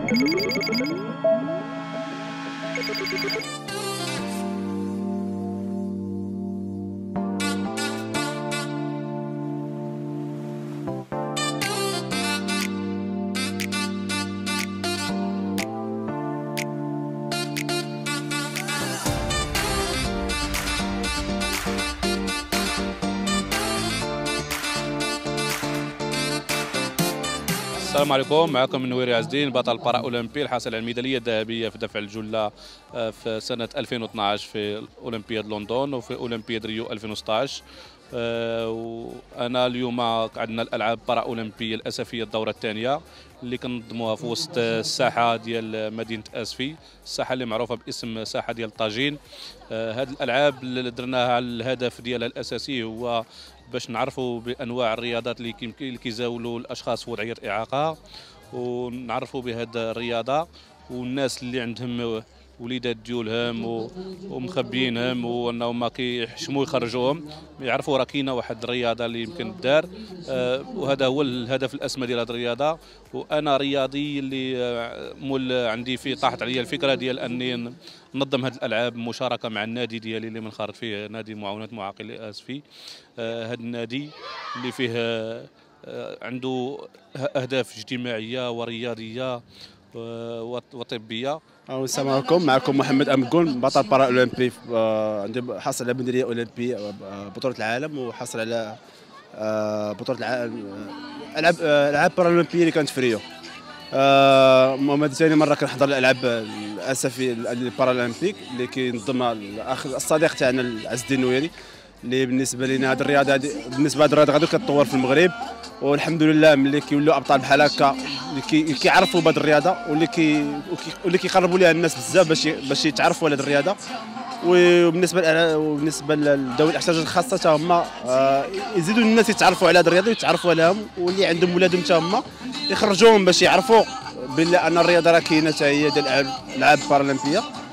السلام عليكم، معكم نويري عز الدين بطل بارا اولمبي الحاصل على الميداليه الذهبيه في دفع الجله في سنه 2012 في اولمبياد لندن وفي اولمبياد ريو 2016. وانا اليوم عندنا الالعاب بارا اولمبيه الاسفيه الدوره الثانيه اللي كنظموها في وسط الساحه ديال مدينه اسفي، الساحه اللي معروفه باسم ساحه ديال طاجين. هذه الالعاب اللي درناها الهدف ديالها الاساسي هو باش نعرفوا بانواع الرياضات اللي كيزاولوا الاشخاص وضعيه الاعاقه، ونعرفوا بهذه الرياضه، والناس اللي عندهم وليدات ديولهم ومخبيينهم وانهم ما كيحشموا يخرجوهم يعرفوا راه كاينه واحد الرياضه اللي يمكن دار. وهذا هو الهدف الاسمى ديال هذه الرياضه. وانا رياضي اللي مول عندي في طاحت عليا الفكره ديال اني ننظم هذه الالعاب مشاركه مع النادي ديالي اللي منخرط فيه، نادي معاونة معاقلي اسفي. هذا النادي اللي فيه عنده اهداف اجتماعيه ورياضيه وطبيه. السلام عليكم، معكم محمد امكون بطل بارا اولمبي. عندي حصل على ميداليه اولمبيه بطوله العالم، وحصل على بطوله العالم العاب بارا اولمبيه اللي كانت في ريو. هذه ثاني مره كنحضر الالعاب الاسفي البارا اولمبيك اللي كينظمها الاخ الصديق تاعنا عز الدين نويري، اللي بالنسبه لنا هذه الرياضه بالنسبه لهذه الرياضه غادي كتطور في المغرب. والحمد لله ملي كيولوا ابطال بحال هكا اللي كيعرفوا بهذه الرياضه واللي كيقربوا لها الناس بزاف باش يتعرفوا على هذه الرياضه. وبالنسبه لذوي الاحتياجات الخاصه حتى هما يزيدوا الناس يتعرفوا على هذه الرياضه ويتعرفوا عليهم، واللي عندهم ولادهم حتى هما يخرجوهم باش يعرفوا بان الرياضه راه كاينه حتى هي ديال الالعاب البارالمبيه.